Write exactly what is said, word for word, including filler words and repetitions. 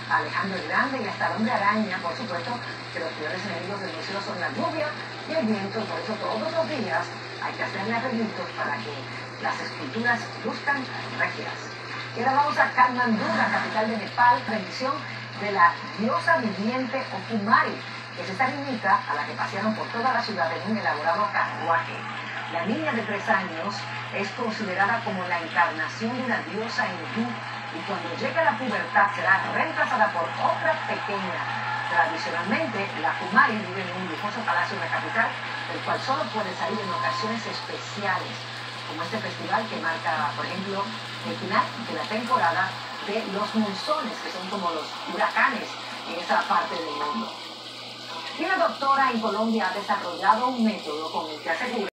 Alejandro el Grande y hasta el Hombre Araña, por supuesto, que los peores enemigos del museo son la lluvia y el viento. Por eso todos los días hay que hacerle arreglitos para que las esculturas luzcan regias. Y ahora vamos a Katmandú, la capital de Nepal, bendición de la diosa viviente o Kumari, que es esta niñita a la que pasearon por toda la ciudad en un elaborado carruaje. La niña de tres años es considerada como la encarnación de una diosa hindú y cuando llegue a la pubertad será reemplazada por otra pequeña. Tradicionalmente, la Kumari vive en un lujoso palacio en la capital, el cual solo puede salir en ocasiones especiales, como este festival que marca, por ejemplo, el final de la temporada de los monzones, que son como los huracanes en esa parte del mundo. Y una doctora en Colombia ha desarrollado un método con el que asegura